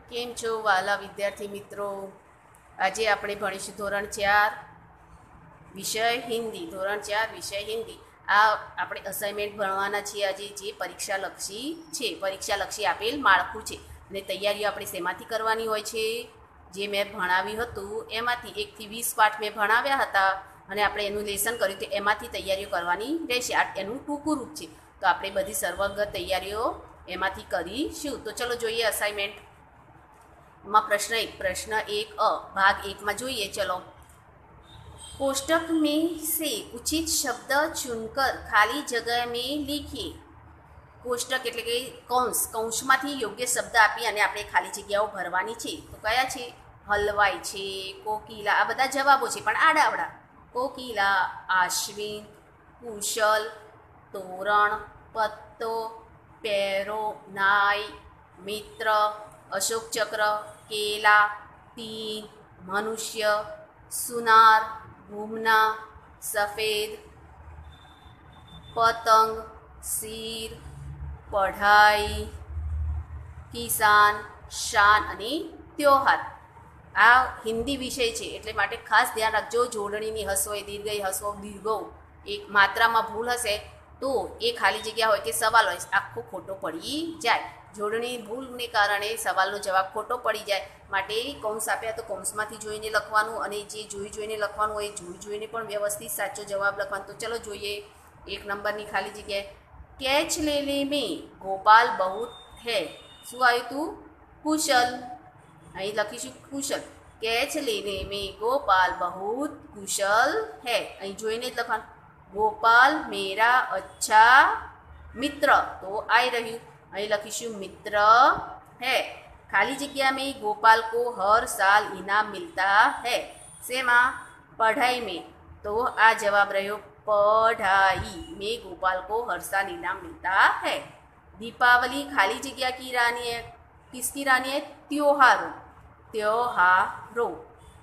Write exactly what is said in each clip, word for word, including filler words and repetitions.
કેમ છો વાલા વિદ્યાર્થી મિત્રો? આજે આપણે ભણીશું ધોરણ ચાર વિષય હિન્દી. ધોરણ ચાર વિષય હિન્દી. આ આપણે અસાઇનમેન્ટ ભણવાના છીએ આજે, જે પરીક્ષાલક્ષી છે. પરીક્ષાલક્ષી આપેલ માળખું છે અને તૈયારીઓ આપણે શેમાંથી કરવાની હોય છે? જે મેં ભણાવ્યું હતું એમાંથી એકથી વીસ પાઠ મેં ભણાવ્યા હતા અને આપણે એનું લેસન કર્યું તો એમાંથી તૈયારીઓ કરવાની રહેશે. આ એનું ટૂંકું રૂપ છે, તો આપણે બધી સર્વગત તૈયારીઓ એમાંથી કરીશું. તો ચલો જોઈએ અસાઇનમેન્ટ માં प्रश्न एक प्रश्न एक अ भाग एक में જોઈએ. चलो, कोष्टक में से उचित शब्द चुनकर खाली जगह में लिखिए. कोष्टक એટલે કે કૌંસ, કૌંસમાંથી યોગ્ય શબ્દ આપી અને આપણે ખાલી જગ્યાઓ ભરવાની છે. તો કયા છે? હલવાઈ છે, કોકિલા, આ બધા જવાબો છે પણ આડાવડા. કોકિલા, આશ્વિન, કુશલ, તોરણ, પત્તો, પેરો, નાય, મિત્ર, अशोक चक्र, केला, तीन, मनुष्य, सुनार, घूमना, सफ़ेद, पतंग, सिर, पढ़ाई, किसान, शान અને ત્યોહાર. આ હિન્દી વિષય છે એટલે માટે ખાસ ધ્યાન રાખજો. જોડણીની હસવઈ, દીર્ઘઈ, હસવો, દીર્ઘો એક માત્રામાં ભૂલ હશે તો એ ખાલી જગ્યા હોય કે સવાલ હોય આખો ખોટો પડી જાય. જોડણી ભૂલને કારણે સવાલનો જવાબ ખોટો પડી જાય. માટે કૌંસ આપ્યા તો કૌંસમાંથી જોઈને લખવાનું અને જે જોઈ જોઈને લખવાનું હોય એ જોઈ જોઈને પણ વ્યવસ્થિત સાચો જવાબ લખવાનો. તો ચલો જોઈએ એક નંબરની ખાલી જગ્યાએ. કેચ લેને મેં ગોપાલ બહુત હૈ. શું આવ્યું તું? કુશલ. અહીં લખીશું કુશલ. કેચ લેને મેં ગોપાલ બહુત કુશલ હૈ. અહીં જોઈને જ લખવાનું. ગોપાલ મેરા અચ્છા મિત્ર. તો આવી રહ્યું. અહીં લખીશું મિત્ર है. खाली जगह में गोपाल को हर साल इनाम मिलता है. सेमा? पढ़ाई में. तो आ जवाब रहो पढ़ाई में गोपाल को हर साल इनाम मिलता है. दीपावली खाली जगह की रानी है. किसकी रानी है? त्योहारों. त्योहारों.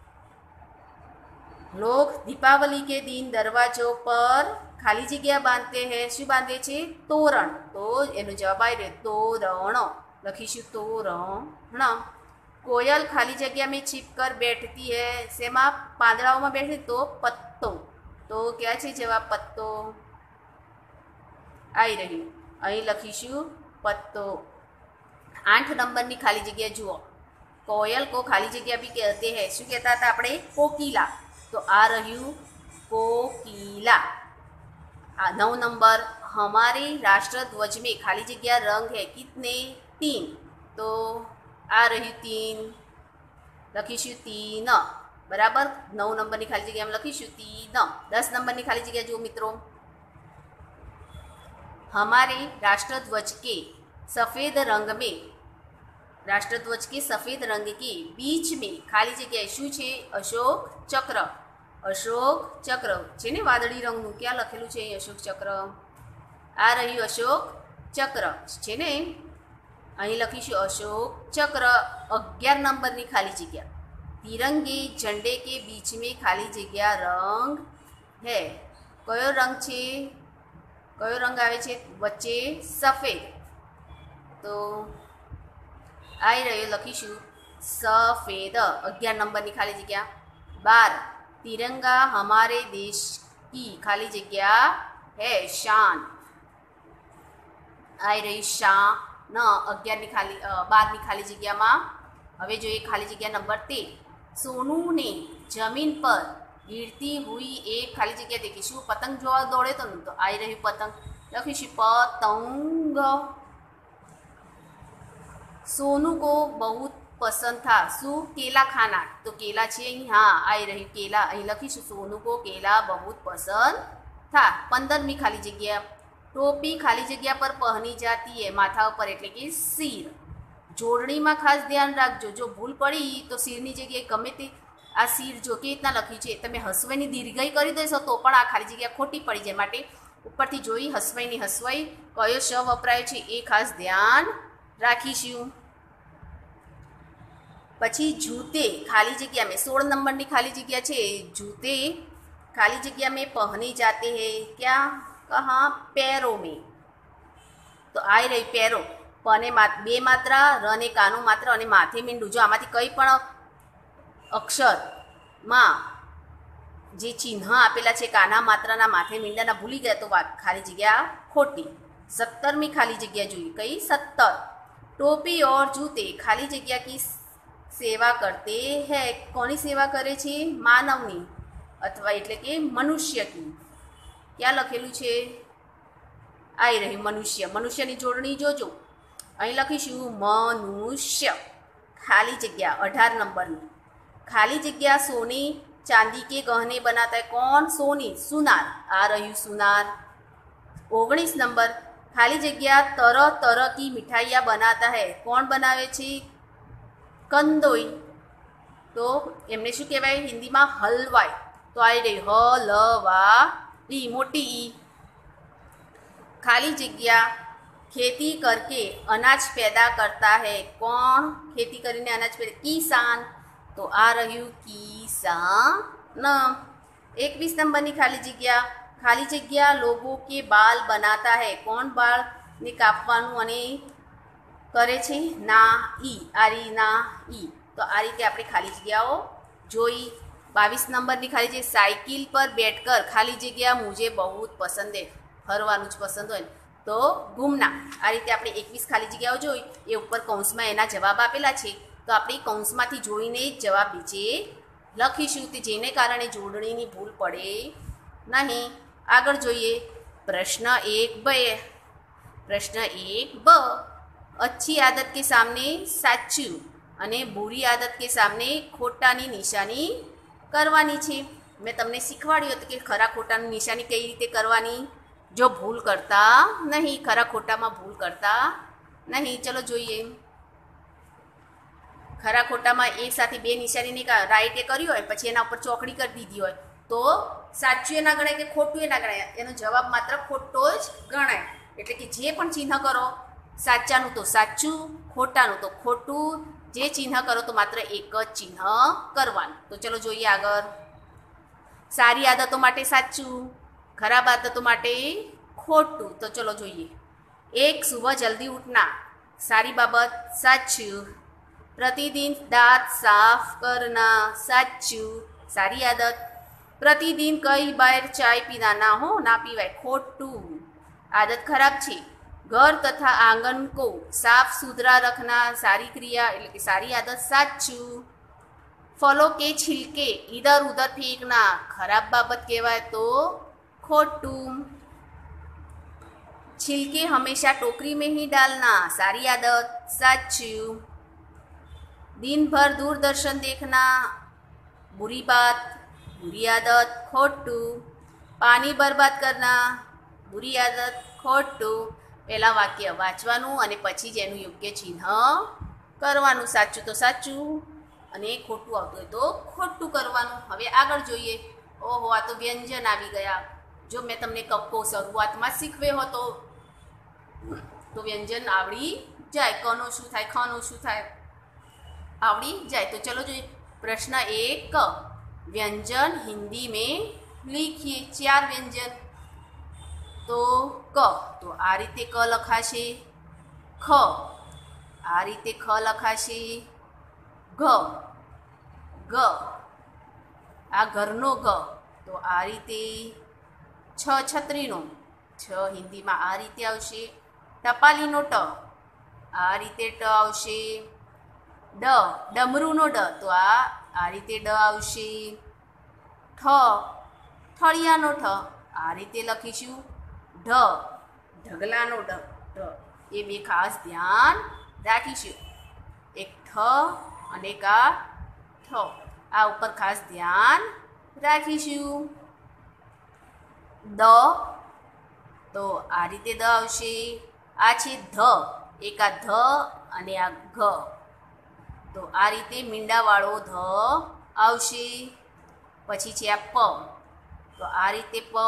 लोग दीपावली के दिन दरवाजों पर खाली जगह बांधते हैं. शू बांधे छे? तोरण. तो एनो जवाब आई रहे तोरण. लखीशु तोरण. कोयल खाली जगह में छिप कर बैठती है. सेमा? પાંદડાઓ में बैठती. तो पत्तो. तो क्या छे जवाब? पत्तो आई रही. अहीं लखीशु पत्तो. आठ नंबर की खाली जगह जुओ. कोयल को खाली जगह भी कहते हैं. शू कहता था आपणे? कोकिला. तो आ रह्यु कोकिला. नौ नंबर. हमारे राष्ट्र ध्वज में खाली जगह रंग है कितने? तीन. तो आ रही तीन. लखीशु तीन. बराबर. नौ नंबर की खाली जगह में लखीशु तीन. दस नंबर की खाली जगह जो मित्रों. हमारे राष्ट्र ध्वज के सफ़ेद रंग में, राष्ट्र ध्वज के सफ़ेद रंग के बीच में खाली जगह शू छे? अशोक चक्र. अशोक चक्र छे ने वादળી રંગનું. क्या લખેલું છે અશોક ચક્ર? आ रही अशोक चक्र छे ने. અહીં લખીશું अशोक चक्र. अगियार नंबर की खाली जगह. तिरंगे झंडे के बीच में खाली जगह रंग है. कयो रंग छे? कयो रंग आवे छे वच्चे? सफ़ेद. तो आई रह्यो लखीशु सफ़ेद. अगियार नंबर की खाली जगह. बार. तिरंगा हमारे देश की खाली जगह है शान. आई रही शान. अगियार की खाली बार की खाली जगह में हवे जो एक खाली जगह नंबर तेर. सोनू ने जमीन पर गिरती हुई एक खाली जगह देखी. शू? पतंग जो दौड़े तो नहीं. तो आई रही पतंग. लखीशु पतंग. सोनू को बहुत पसंद था. शू? केला खाना. तो केला छे. हाँ, आई रही केला. अहीं लखीशु सोनू को केला बहुत पसंद था. पंदरमी खाली जगह. टोपी खाली जगह पर पहनी जाती है. माथा पर एटले कि सिर. जोड़णी में खास ध्यान राखजो. जो भूल पड़ी तो सिरनी जगह गमे ते आ सिर जो के रीतना लखी है. तमे हसवाईनी दीर्घई करी देशो तो पण आ खाली जगह खोटी पड़ी जाए. माटे उपरथी जोई हसवाईनी हसवाई कयो श वपराय छे ए खास ध्यान राखीशुं. पछी जूते खाली जगह में सोल नंबर की खाली जगह है. जूते खाली जगह में पहने जाते हैं. क्या? कहाँ? पैरों में. तो आई रही पैरों. પને માત્ર બે માત્રા, રને કાનું માત્ર અને માથે મીંડું. જો આમાંથી કંઈ પણ અક્ષરમાં જે ચિહ્ન આપેલા છે કાના માત્રાના માથે મીંડાના ભૂલી ગયા તો ખાલી જગ્યા ખોટી. સત્તરમી ખાલી જગ્યા જોઈએ. કઈ? સત્તર. टोपी और जूते खाली जगह की सेवा करते हैं. कोनी सेवा करे छे? मानवनी अथवा एटले के मनुष्य की. क्या लखेलू छे? आई रही मनुष्य. मनुष्यनी जोड़नी जोजो. अहीं लखीशुं मनुष्य. खाली जगह अठार नंबरनी खाली जगह सोने चांदी के गहने बनाता है. कौन? सोनी. सुनार. आ रही सुनार. ओगनीस नंबर खाली जगह तरह तरह की मिठाइयाँ बनाता है. कौन बनावे छे? कंदोई. तो एमने शू कहेवाय हिंदी में? हलवाई. तो आई रही हलवाई मोटी ई. खाली जगह खेती करके अनाज पैदा करता है. कौन खेती करीने अनाज पैदा? किसान. तो आ रही किसान. एकवीस नंबर की खाली जगह खाली जगह लोगों के बाल बनाता है. कौन बाल ने कापवानुं अने करे छे? ना ई. आरी ना ई. तो आ रीते आपणे खाली जग्याओ जोई. बावीस नंबर की खाली जगह साइकिल पर बैठकर खाली जगह मुझे बहुत पसंद है. फरवानुं ज पसंद होय तो घूमना. आ रीते आपणे एकवीस खाली जग्याओ जोई. ए उपर कौंसमां एना जवाब आपेला छे तो आपणे कौंसमांथी जोईने जवाब नीचे लखीशुं ते जेने कारणे जोडणीनी भूल पड़े नहीं. आगळ जोईए. प्रश्न एक ब. प्रश्न एक ब. अच्छी आदत के सामने साचू अने बुरी आदत के सामने खोटानी निशानी करवानी छे. मैं तमने शीखवाड्युं हतुं कि खरा खोटानी निशानी कई रीते करवानी. जो भूल करता नहीं, खरा खोटामां भूल करता नहीं. चलो जोईए. खरा खोटामां एक साथे बे निशानी नहीं राइटे कर्युं होय पछी एना उपर चोकड़ी कर दीधी होय तो साचुं ना गणाय के खोटुं ना गणाय. एनो जवाब मात्र खोटो ज गणाय. एटले कि जे पण चिन्ह करो साचानुं तो साचुं, खोटानुं तो खोटुं. जे चिन्ह करो तो मात्र एक ज चिन्ह करवानुं. तो चलो जोईए आगळ. सारी आदतों माटे साचुं, खराब आदतों माटे खोटुं. तो चलो जोईए. एक सुबह जल्दी उठना सारी बाबत साचुं. प्रतिदिन दांत साफ करना साचुं. सारी आदत. प्रतिदिन कई बार चाय पीना ना हो ना पीवाय खोटू. आदत खराब छे. घर तथा आंगन को साफ सुथरा रखना सारी क्रिया एटले कि सारी आदत साचू. फलों के छिलके इधर उधर फेंकना खराब बाबत कहेवाय तो खोटू. छिलके हमेशा टोकरी में ही डालना सारी आदत साचू. दिन भर दूरदर्शन देखना बुरी बात, बुरी आदत खोटू. पानी बर्बाद करना बुरी आदत खोटू. पहला वाक्य वांचवानुं अने पछी ज एनुं योग्य चिन्ह करवानुं. साचुं तो साचुं अने खोटुं आवतुं होय तो खोटुं करवानुं. हवे आगळ जोईए. ओहो आ तो व्यंजन आवी गया. जो मैं तमने कक्को शरूआतमां शीखव्यो हतो तो व्यंजन आवड़ी जाय. कनो शुं थाय, खनो शुं थाय आवड़ी जाए. तो चलो जो प्रश्न एक व्यंजन हिंदी में लिखिए. चार व्यंजन. तो क तो आ रीते क लखाशे. ख आ रीते ख लखाशे. घ ग आ घरनो घ तो आ रीते. छ छतरीनो छ हिंदी में आ रीते आवशे. टपालीनो ट आ रीते ट आवशे. ड डमरूनो ड तो आ आ रीते ड आवशे. ठ ठळियानो ठ आ रीते लखीशुं. ढ ढगलानो ढ ढ ए बे खास ध्यान राखीशुं. एक ठ अने एक आ ठ आ उपर खास ध्यान राखीशुं. द तो आ रीते द आवशे. आ छे ध. एक आ ध अने आ घ तो आ रीते मींडावाळो ध आवशे. पछी छे आ प तो आ रीते प.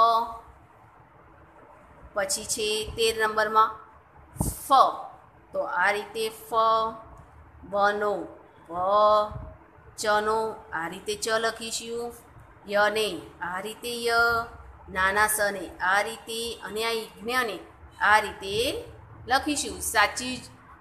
पछी छे तेर नंबर में फ तो आ रीते फ. वनो व. चनो आ रीते च लखीशुं. यने आ रीते य. नाना सने आ रीते अने आ यज्ञने आ रीते लखीशुं. साची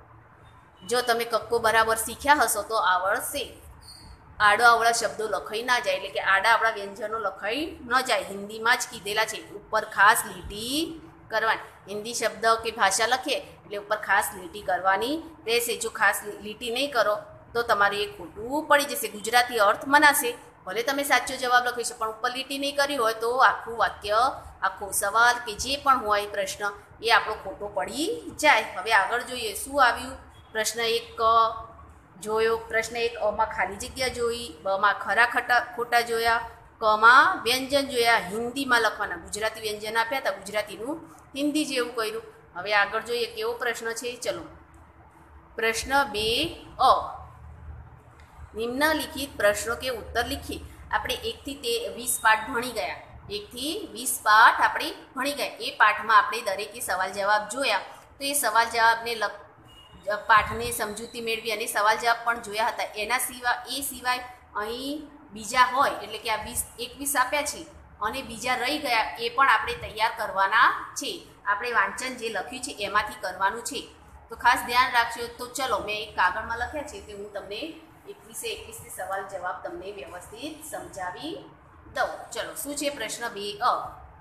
જો તમે કક્કો બરાબર શીખ્યા હશો તો આવડશે. આડો અવળા શબ્દો લખાઈ ના જાય, એટલે કે આડા આપણા વ્યંજનો લખાઈ ન જાય. હિન્દીમાં જ કીધેલા છે, ઉપર ખાસ લીટી કરવાની. હિન્દી શબ્દ કે ભાષા લખીએ એટલે ઉપર ખાસ લીટી કરવાની રહેશે. જો ખાસ લીટી નહીં કરો તો તમારે એ ખોટું પડી જશે. ગુજરાતી અર્થ મનાશે, ભલે તમે સાચો જવાબ લખી શકો, પણ ઉપર લીટી નહીં કરી હોય તો આખું વાક્ય, આખો સવાલ કે જે પણ હોય પ્રશ્ન એ આપણો ખોટો પડી જાય. હવે આગળ જોઈએ શું આવ્યું. પ્રશ્ન એક જોયો. પ્રશ્ન એક અમાં ખાલી જગ્યા જોઈ, બમાં ખરા ખટા ખોટા જોયા, કમાં વ્યંજન જોયા. હિન્દીમાં લખવાના, ગુજરાતી વ્યંજન આપ્યા હતા, ગુજરાતીનું હિન્દી જેવું કર્યું. હવે આગળ જોઈએ કેવો પ્રશ્ન છે. ચલો, પ્રશ્ન બે અ, નિમ્નલિખિત પ્રશ્નો કે ઉત્તર લીખી. આપણે એકથી તે વીસ પાઠ ભણી ગયા. એકથી વીસ પાઠ આપણે ભણી ગયા. એ પાઠમાં આપણે દરેકે સવાલ જવાબ જોયા. તો એ સવાલ જવાબને લખ પાઠને સમજૂતી મેળવી અને સવાલ જવાબ પણ જોયા હતા. એના સિવાય એ સિવાય અહીં બીજા હોય, એટલે કે આ વીસ એકવીસ આપ્યા છે અને બીજા રહી ગયા, એ પણ આપણે તૈયાર કરવાના છે. આપણે વાંચન જે લખ્યું છે એમાંથી કરવાનું છે, તો ખાસ ધ્યાન રાખજો. તો ચલો, મેં એક કાગળમાં લખ્યા છે તે હું તમને એકવીસે એકવીસથી સવાલ જવાબ તમને વ્યવસ્થિત સમજાવી દઉં. ચલો, શું છે પ્રશ્ન બે અ.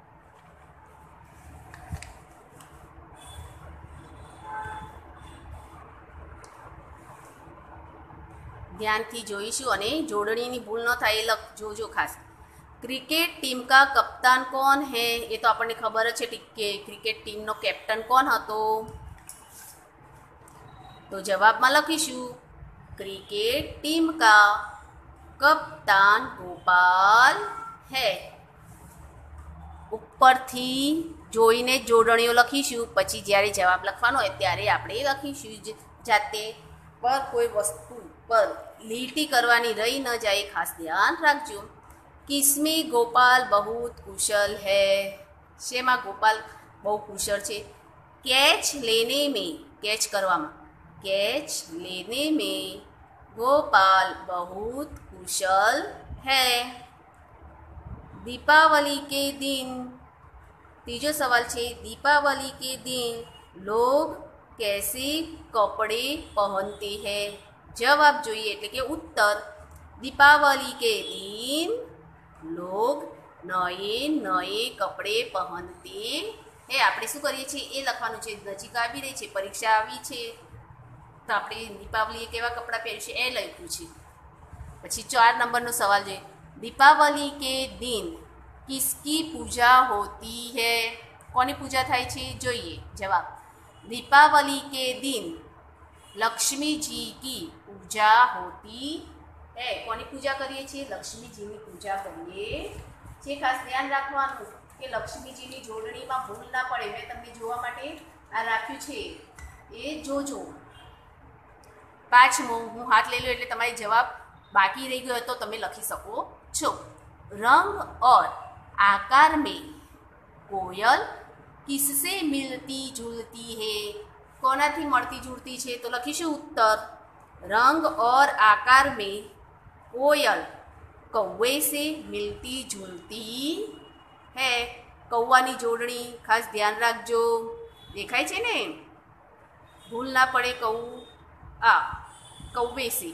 ધ્યાનથી જોઈશું અને જોડણીની ભૂલ ન થાય એ લખ જોજો ખાસ. ક્રિકેટ ટીમ કા કપ્તાન કોણ હે? એ તો આપણને ખબર જ છે કે ક્રિકેટ ટીમનો કેપ્ટન કોણ હતો. તો જવાબમાં લખીશું ક્રિકેટ ટીમ કા કપ્તાન ગોપાલ હે. ઉપરથી જોઈને જોડણીઓ લખીશું, પછી જ્યારે જવાબ લખવાનો હોય ત્યારે આપણે લખીશું જાતે. પર કોઈ વસ્તુ પર લીટી કરવાની રહી ન જાય, ખાસ ધ્યાન રાખજો. કિસમી ગોપાલ બહુત કુશલ હૈ? શેમાં ગોપાલ બહુ કુશળ છે? કેચ લેને મેં, કેચ કરવામાં, કેચ લેને મેં ગોપાલ બહુત कुशल है. दीपावली के दिन, तीजो सवाल छे, दीपावली के दिन लोग कैसे कपड़े पहनते हैं? जवाब જોઈએ એટલે કે ઉત્તર. दीपावली के दिन लोग नए नए कपड़े पहनते हैं. આપણે શું કરીએ છીએ એ લખવાનું છે. નજીક આવી રહી છે, પરીક્ષા આવી છે, તો આપણે દીપાવલીએ કેવા કપડાં પહેરીશું એ લખ્યું છે. પછી ચાર નંબરનો સવાલ જોઈએ. दीपावली के दिन किसकी पूजा होती है? કોની પૂજા થાય છે જોઈએ. જવાબ दीपावली के दिन लक्ष्मी जी की पूजा होती है. કોની પૂજા કરીએ છીએ? લક્ષ્મીજીની પૂજા કરીએ છીએ. ખાસ ધ્યાન રાખવાનું કે લક્ષ્મીજીની જોડણીમાં ભૂલ ના પડે. મેં તમને જોવા માટે આ રાખ્યું છે, એ જોજો. પાંચમો, હું હાથ લઈ લો એટલે તમારી જવાબ बाकी रह गयो तो તમે લખી શકો છો. रंग और आकार में कोयल किससे मिलती जुलती है? कोनाथी મળતી जुलती છે? તો લખીશું ઉત્તર रंग और आकार में कोयल कौवे से मिलती जुलती है. कौवानी जोड़नी खास ધ્યાન રાખજો. દેખાય છે ને? ભૂલ ના પડે. કૌ આ કૌવે से.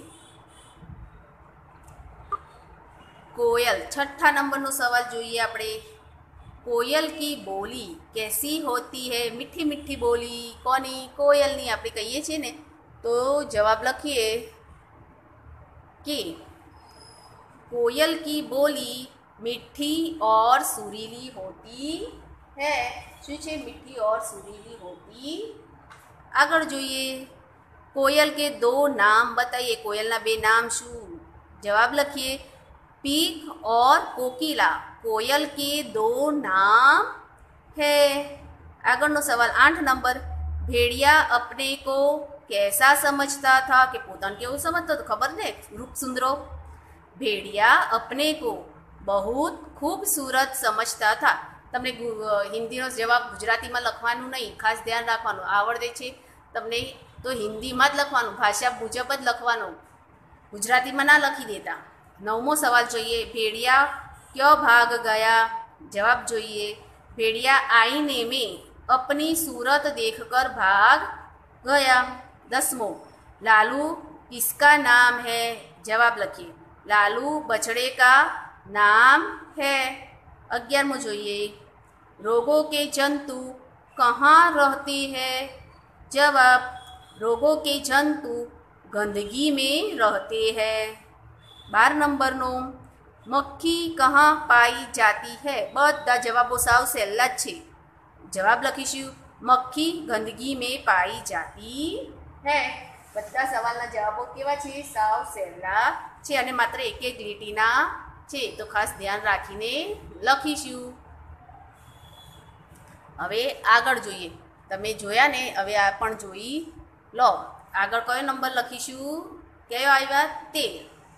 कोयल, छठा नंबर नो सवाल જોઈએ આપણે. कोयल की बोली कैसी होती है? मीठी मीठी बोली કોની? કોયલની આપણે કહીએ છીએ ને. તો જવાબ લખીએ कि कोयल की बोली मीठी और सुरीली होती है. શું છે? મીઠી और सुरीली होती. આગળ જોઈએ. कोयल के दो नाम बताइए. कोयलના બે નામ શું? જવાબ લખીએ पीक और कोकिला. कोयल के दो नाम है. આગળનો સવાલ આઠ નંબર. भेड़िया अपने को कैसा समझता था? કે પોતાને કેવું સમજતો હતો? ખબર ને, રૂપ સુંદરો. भेड़िया अपने को बहुत खूबसूरत समझता था. તમને હિન્દીનો જવાબ ગુજરાતીમાં લખવાનું નહીં, ખાસ ધ્યાન રાખવાનું. આવડે છે તમને તો હિન્દીમાં જ લખવાનું, ભાષા મુજબ જ લખવાનું, ગુજરાતીમાં ના લખી દેતા. नवमो सवाल જોઈએ. भेड़िया क्यों भाग गया? जवाब જોઈએ भेड़िया आईने में अपनी सूरत देखकर भाग गया. दसमो, लालू किसका नाम है? जवाब लखिए। लालू बछड़े का नाम है। अगियारमो જોઈએ। रोगों के जंतु कहाँ रहते हैं? जवाब रोगों के जंतु गंदगी में रहते हैं। बार नंबरનો मक्खी कहाँ पाई जाती है? બધા જવાબો સાવ સહેલા જ છે। જવાબ લખીશું મક્ખી ગંદगी में पाई जाती है। બધા સવાલના જવાબો કેવા છે? સાવ સહેલા છે અને માત્ર એક એક લીટીના છે, તો ખાસ ધ્યાન રાખીને લખીશું। હવે આગળ જોઈએ। તમે જોયા ને, હવે આ પણ જોઈ લો। આગળ કયો નંબર લખીશું? કયો આવ્યા? તેર।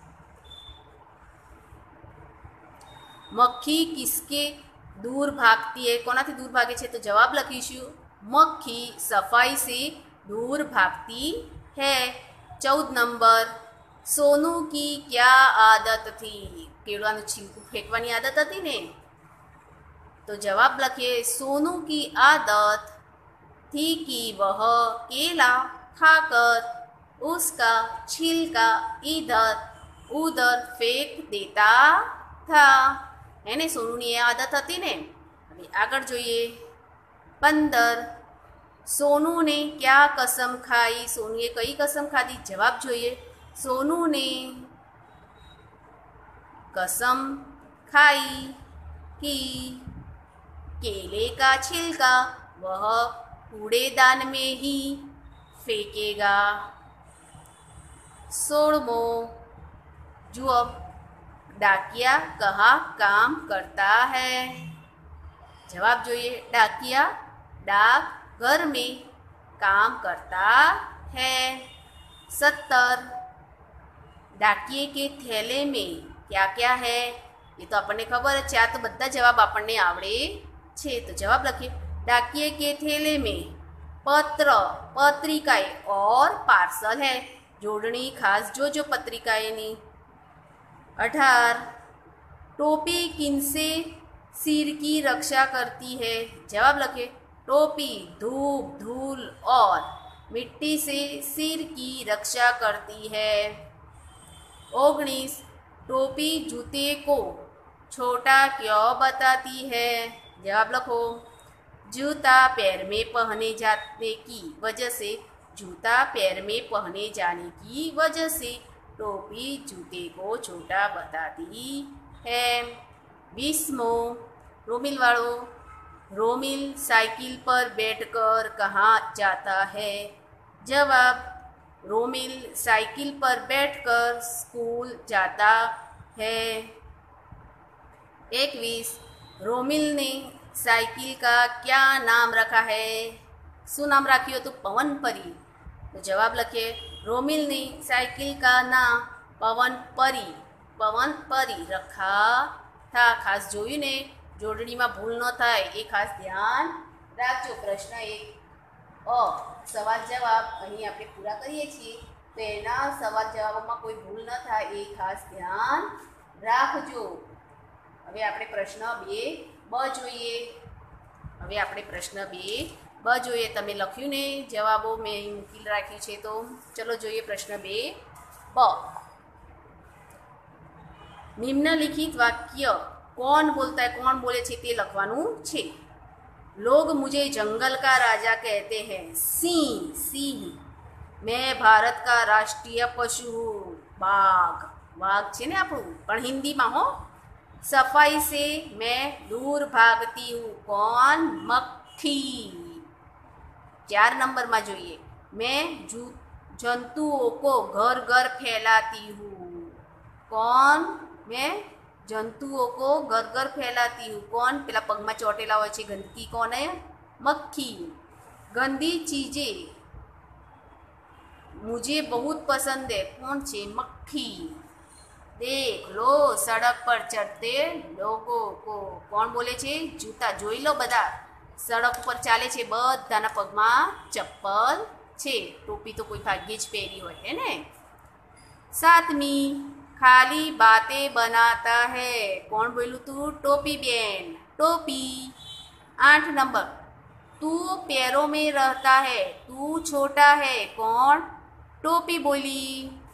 मक्खी किसके दूर भागती है? कोनाथी दूर भागे छे? तो जवाब लखीशु मक्खी सफाई से दूर भागती है। चौदह नंबर सोनू की क्या आदत थी? केळानु छींकू फेंकवानी आदत थी ने, तो जवाब लखिए सोनू की आदत थी कि वह केला खाकर उसका छिलका इधर उधर फेंक देता था। है ने, सोनूनी ए आदत थी ने। अभी आगळ जोईए। पंदर सोनू ने क्या कसम खाई? सोनूए कई कसम खाधी? जवाब जोईए। सोनू ने कसम खाई कि केले का छिलका वह कूड़ेदान में ही फेंकेगा। सोलमो जुओ। डाकिया कहाँ काम करता है? जवाब જોઈએ। डाकिया डाक घर में काम करता है। सत्तर डाकिए के थैले में क्या क्या है? ये तो આપણને ખબર જ છે, આ તો બધા જવાબ આપણને આવડે છે। તો જવાબ લખીએ डाकिए के थैले में पत्र पत्रिकाएं और पार्सल है। जोड़नी खास जो जो पत्रिकाएनी। अठार टोपी किनसे सिर की रक्षा करती है? जवाब लखे टोपी धूप धूल और मिट्टी से सिर की रक्षा करती है। ओगनीस टोपी जूते को छोटा क्यों बताती है? जवाब लखो जूता पैर में पहने जाने की वजह से जूता पैर में पहने जाने की वजह से टोपी जूते को छोटा बताती है। बीसमो रोमिल वालों। रोमिल साइकिल पर बैठकर कहाँ जाता है? जवाब रोमिल साइकिल पर बैठकर स्कूल जाता है। इक्कीस रोमिल ने साइकिल का क्या नाम रखा है? शू नाम राख्यो? तो पवन परी। तो जवाब लखिए रोमिल ने साइकिल का नाम पवन परी पवन परी रखा था। खास जोयु ने, जोड़नी में भूल न थाय ए खास ध्यान राखजो। प्रश्न एक अ सवाल जवाब अहीं आपणे पूरा करीए छीए, तो एना सवाल जवाबों में कोई भूल न थाय ए खास ध्यान राखजो। हवे आपणे प्रश्न बे ब जोईए। हवे आपणे प्रश्न बे ब જોઈએ। તમે લખ્યું ને જવાબો મેં અહીં મૂકી રાખ્યું છે, તો ચલો જોઈએ પ્રશ્ન બે બ। નિમ્નલિખિત વાક્ય कौन बोलता है? कौन बोले छे ते लखवानुं छे। लोग मुझे जंगल का राजा कहते हैं। सिंह सिंह। मैं भारत का राष्ट्रीय पशु हूँ। बाघ बाघ छे ने आपणुं, पण हिंदी में हो। सफाई से मैं दूर भागती हूँ। कौन? मक्खी। चार नंबर में જોઈએ। मैं जंतुओं को घर घर फैलाती हूँ। कौन? मैं जंतुओं को घर घर फैलाती हूँ। कौन? पेला पग में ચોટેલા હોય છે गंदगी। कौन है? मक्खी। गंदी चीजें मुझे बहुत पसंद है। कौन छे? मक्खी। देख लो सड़क पर चढ़ते लोगों को। कौन बोले छे? जूता। જોઈ લો બધા सड़क पर चाले छे, बधाना पगमां चप्पल छे। टोपी तो कोई भाग्ये ज पहेरी होय, है ने। सातमी खाली बातें बनाता है। कौन बोलू तू? टोपी बेन। टोपी। आठ नंबर तू पैरों में रहता है। तू छोटा है। कौन? टोपी बोली।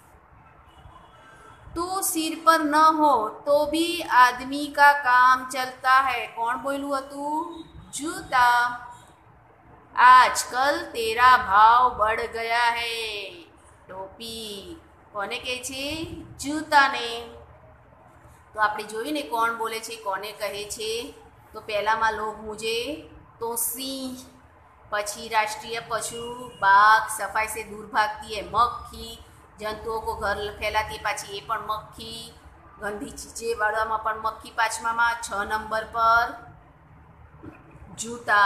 तू सिर पर न हो तो भी आदमी का काम चलता है। कौन बोलू हतु? जूता। आजकल तेरा भाव बढ़ गया है। टोपी कोने कहे छे? जूताने। तो आपणे जोयुं ने कोण बोले छे, कोने कहे छे? तो पहेलामां लोग मुझे, तो सिंह, पछी राष्ट्रीय पशु बाघ, सफाई से दूर भागती है मक्खी, जंतुओं को घर फैलाती है पाછી ए पण मक्खी, गंदी चीजे वाळवामां पण मक्खी पाछमामां। छ नंबर पर जूता।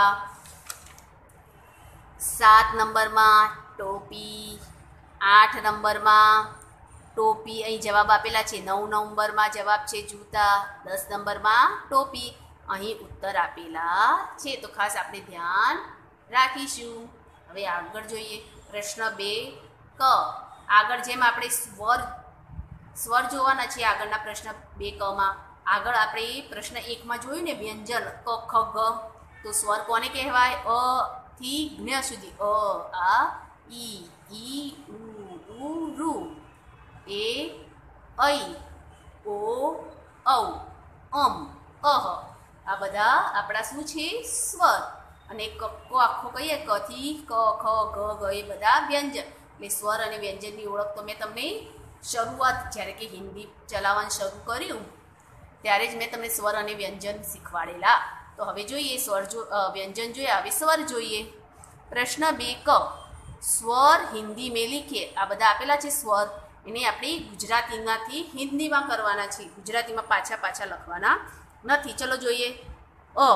सात नंबर में टोपी। आठ नंबर में टोपी अहीं जवाब आपेला छे। नौ नंबर में जवाब छे जूता। दस नंबर में टोपी अहीं उत्तर आपेला छे। तो खास आपणे ध्यान राखीशुं। हवे आगळ जोईए प्रश्न बे क। आगळ जेम आपणे स्वर स्वर जोवाना छे आगळना प्रश्न बे क मां। आगळ आपणे प्रश्न एक में जोयुं ने व्यंजन क ख ग। तो स्वर कोने कहेवाय? अ थी ज्ञ सुधी। अ आ ई ई उ ऊ रु ए ऐ ओ औ अम अह आ बधा आपड़ा शुं छे? स्वर। अने कक्को आखो कहीए क थी क ख ग ग ए बधा व्यंजन। એટલે સ્વર અને વ્યંજનની ઓળખ તો મેં તમને શરૂઆત જ્યારે કે હિન્દી ચલાવવાનું શરૂ કર્યું ત્યારે જ મેં તમને સ્વર અને વ્યંજન શીખવાડેલા। તો હવે જોઈએ સ્વર જો વ્યંજન જોયા, હવે સ્વર જોઈએ। પ્રશ્ન બે ક। સ્વર हिंदी में लिखिए। आ बधा आपेला छे स्वर, एने आपणे गुजरातीमांथी हिंदीमां करवाना छे। गुजरातीमां पाछा पाछा लखवाना नथी। चलो जोईए। अ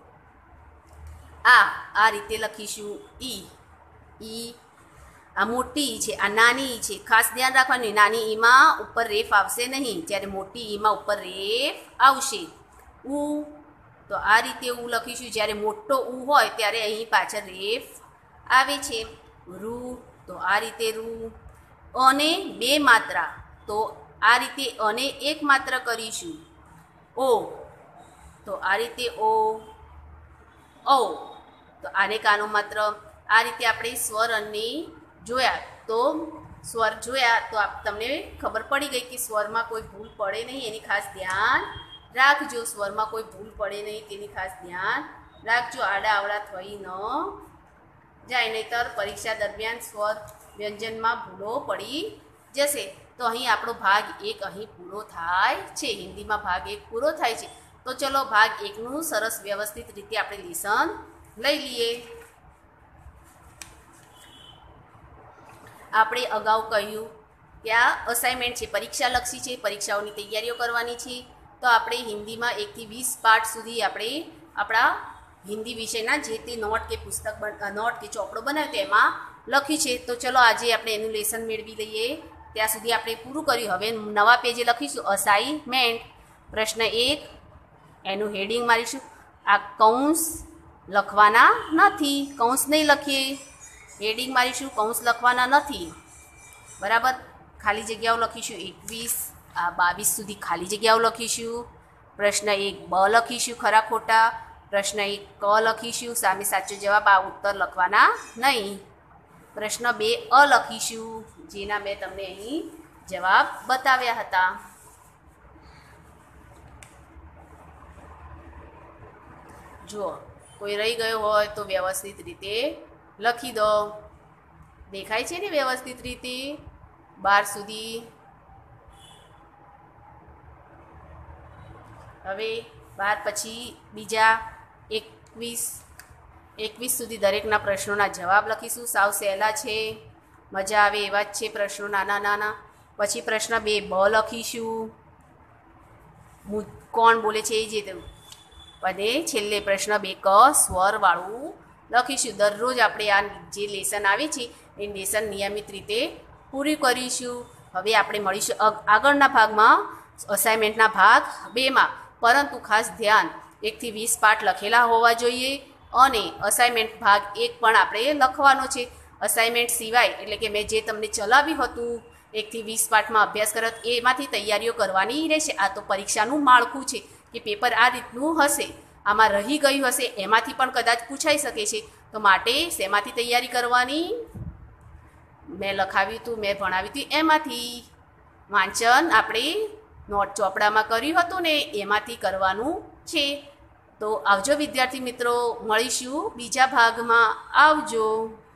आ आ रीते लखीशुं। ई ई आ मोटी ई छे, आ नानी ई छे। खास ध्यान राखवानुं, नानी ई मां उपर रेफ आवशे नहीं, त्यारे मोटी ई मां उपर रेफ आवशे। ऊ तो आ रीते ऊ लखीशुं। ज्यारे मोटो ऊ होय त्यारे अहीं पाछळ रेफ आवे छे। रू तो आ रीते रू। अने बे मात्रा तो आ रीते अने एक मात्रा करीशुं। ओ तो आ रीते ओ। औ तो आने कानो मात्र। आ रीते आपणे स्वर अने जोया। तो स्वर जोया तो आप तमने खबर पड़ी गई कि स्वर में कोई भूल पड़े नहीं, एनी खास ध्यान राखजो। स्वर में कोई भूल पड़े नहीं तेनी खास ध्यान राखजो। आड़ा आवड़ा थई न जाए, नहींतर परीक्षा दरमियान स्वर व्यंजन में भूलो पड़ी जशे। तो अहीं आपणो भाग एक अहीं पूरो थाय छे। हिंदी में भाग एक पूरो थाय छे। तो चलो भाग एक नु सरस व्यवस्थित रीते आपणे लेसन लई लीए। आपणे अगाऊ कह्युं कि आ असाइनमेंट छे, परीक्षालक्षी छे, परीक्षाओनी तैयारीओ करवानी छे। तो आपणे हिंदी में एक थी वीस पाठ सुधी आपणे आपणा हिंदी विषयना जे ते नोट के पुस्तक नोट के ચોપડો बनाव्यो तेमां लख्युं छे। तो चलो आजे आपणे एनुं लेसन मेळवी लईए। त्यां सुधी आपणे पूरुं कर्युं। हवे नवा पेजे लखीशुं असाइनमेंट। प्रश्न एक एनुं हेडिंग मारीशुं। आ कौंस लखवाना नथी, कौंस नहीं लखीए। हेडिंग मारीशुं, कौंस लखवाना नथी। बराबर। खाली जग्याओ लखीशुं एकवीस आ बावीस सुधी खाली जग्याओ लखीशुं। प्रश्न एक ब लखीशुं खरा खोटा। प्रश्न एक क लखीशुं, सामे साचो जवाब। आ उत्तर लखवाना नहीं। प्रश्न बे अ लखीशुं, जेना मैं तमने अहीं जवाब बताव्या हता। जो कोई रही गयो होय तो व्यवस्थित रीते लखी दो। देखाय छे ने व्यवस्थित रीते बार सुधी। हवे बार पछी बीजा एकवीस एकवीस सुधी दरेकना प्रश्नोना जवाब लखीशुं। साव सहेला छे, मजा आवे एवा ज छे प्रश्नो नाना नाना। पछी प्रश्न बे ब लखीशुं। कोण बोले छे ए जे अने छेल्ले प्रश्न बे क स्वरवाळुं लखीशुं। दररोज आपणे आ जे लेसन आवे छे ए लेसन नियमित रीते पूरी करीशुं। हवे आपणे मळीशुं आगळना भागमां असाइनमेंटना भाग बे मां। परंतु खास ध्यान एक थी वीस पाठ लखेला होवा जोईए अने असाइनमेंट भाग एक पण आपणे लखवानो छे। असाइनमेंट सिवाय एटले के मैं जे तमने चलाव्युं हतुं एक थी वीस पाठ में अभ्यास करत एमांथी तैयारीओ करवानी रहेशे। आ तो परीक्षानुं माळखुं छे कि पेपर आ रीतनुं हशे, आमां रही गयुं हशे, एमांथी पण कदाच पूछाई शके छे। तो माटे शेमांथी तैयारी करवानी? મેં લખાવ્યું હતું, મેં ભણાવ્યું હતું એમાંથી વાંચન આપણે નોટ ચોપડામાં કર્યું હતું ને એમાંથી કરવાનું છે. તો આવજો વિદ્યાર્થી મિત્રો, મળીશું બીજા ભાગમાં. આવજો.